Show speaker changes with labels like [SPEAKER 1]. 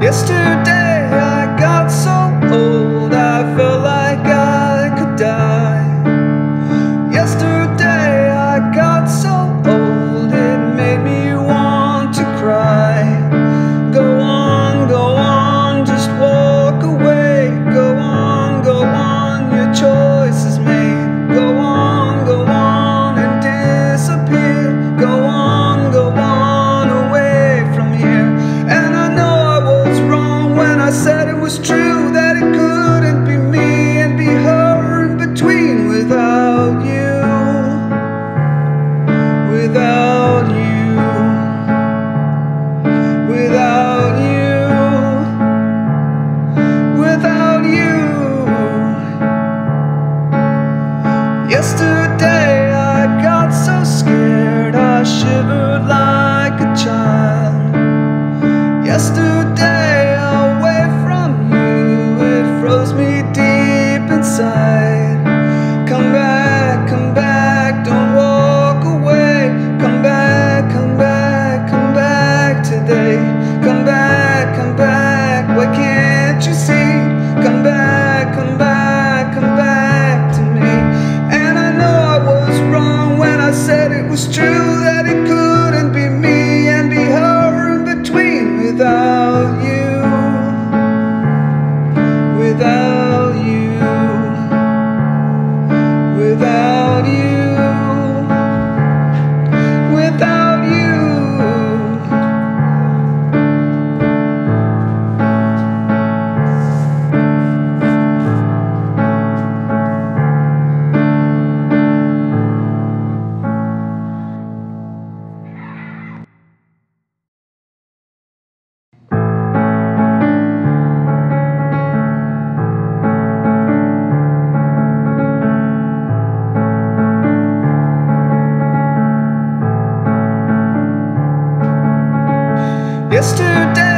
[SPEAKER 1] Yesterday I got so old I felt like I could die. Yesterday I got so old it made me want to cry. Go on, just walk away. Go on, your choice is made. Go on and disappear. Go on away from here. And I know I was wrong when I said it was true, that it couldn't be me and be her in between without you. Without you. Without you. Without you. Yesterday I got so scared I shivered like a child. Yesterday away from you, it froze me deep inside. Come back, don't walk away. Come back today. Come back, why can't you see? Come back to me. And I know I was wrong when I said it was true, that it couldn't be me and be her in between without you. Without you. Without you. Without you. Yesterday